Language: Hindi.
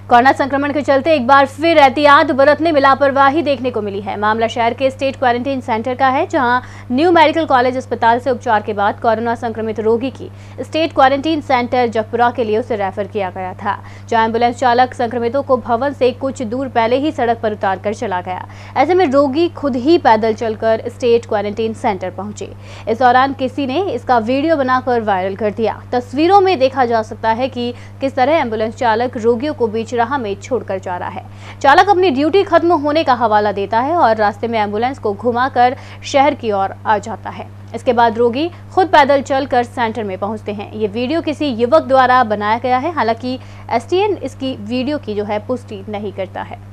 कोरोना संक्रमण के चलते एक बार फिर एहतियात बरतने में लापरवाही देखने को मिली है। मामला शहर के स्टेट क्वारंटीन सेंटर का है, जहां न्यू मेडिकल कॉलेज अस्पताल से उपचार के बाद कोरोना संक्रमित रोगी की स्टेट क्वारंटीन सेंटर जगपुरा के लिए उसे रेफर किया गया था, जहां एम्बुलेंस चालक संक्रमितों को भवन से कुछ दूर पहले ही सड़क पर उतार कर चला गया। ऐसे में रोगी खुद ही पैदल चलकर स्टेट क्वारंटीन सेंटर पहुंचे। इस दौरान किसी ने इसका वीडियो बनाकर वायरल कर दिया। तस्वीरों में देखा जा सकता है कि किस तरह एम्बुलेंस चालक रोगियों को बीच राह में छोड़कर जा रहा है। चालक अपनी ड्यूटी खत्म होने का हवाला देता है और रास्ते में एम्बुलेंस को घुमाकर शहर की ओर आ जाता है। इसके बाद रोगी खुद पैदल चलकर सेंटर में पहुंचते हैं। ये वीडियो किसी युवक द्वारा बनाया गया है। हालांकि एसटीएन इसकी वीडियो की पुष्टि नहीं करता है।